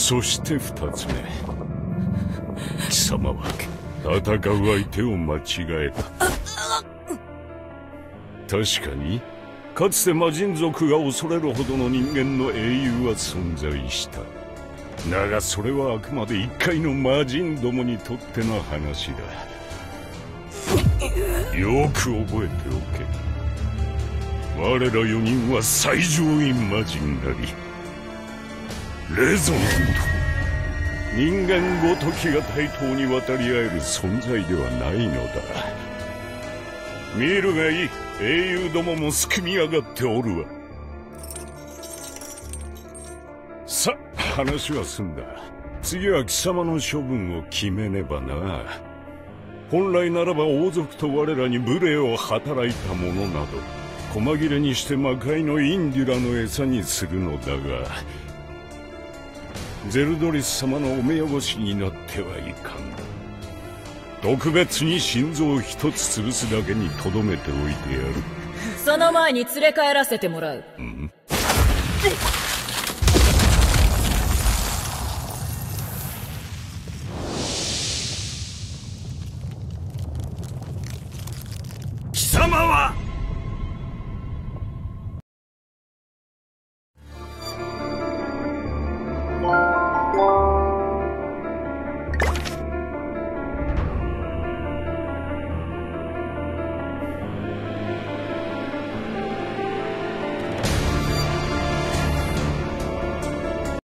そして二つ目、貴様は戦う相手を間違えた。確かにかつて魔人族が恐れるほどの人間の英雄は存在した。だがそれはあくまで一介の魔人どもにとっての話だ。よく覚えておけ。我ら4人は最上位魔人なりレゾナント。人間ごときが対等に渡り合える存在ではないのだ。見るがいい。英雄どももすくみ上がっておるわ。さ、話は済んだ。次は貴様の処分を決めねばな。本来ならば王族と我らに無礼を働いた者など細切れにして魔界のインデュラの餌にするのだが、ゼルドリス様のお目汚しになってはいかん。特別に心臓一つ潰すだけにとどめておいてやる。 その前に連れ帰らせてもらう。 ん？